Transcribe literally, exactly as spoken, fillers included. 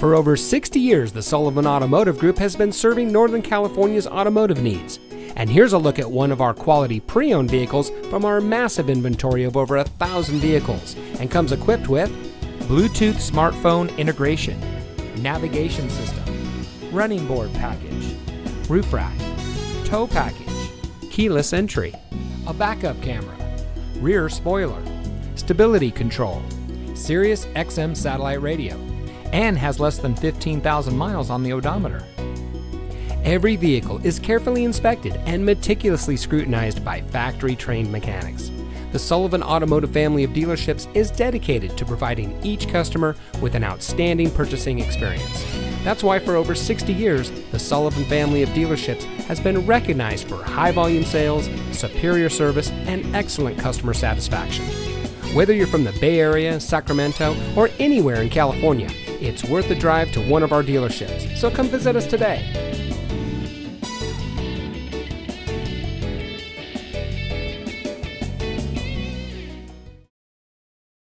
For over sixty years, the Sullivan Automotive Group has been serving Northern California's automotive needs. And here's a look at one of our quality pre-owned vehicles from our massive inventory of over a thousand vehicles, and comes equipped with Bluetooth smartphone integration, navigation system, running board package, roof rack, tow package, keyless entry, a backup camera, rear spoiler, stability control, Sirius X M satellite radio, and has less than fifteen thousand miles on the odometer. Every vehicle is carefully inspected and meticulously scrutinized by factory-trained mechanics. The Sullivan Automotive family of dealerships is dedicated to providing each customer with an outstanding purchasing experience. That's why for over sixty years, the Sullivan family of dealerships has been recognized for high-volume sales, superior service, and excellent customer satisfaction. Whether you're from the Bay Area, Sacramento, or anywhere in California, it's worth the drive to one of our dealerships, so come visit us today.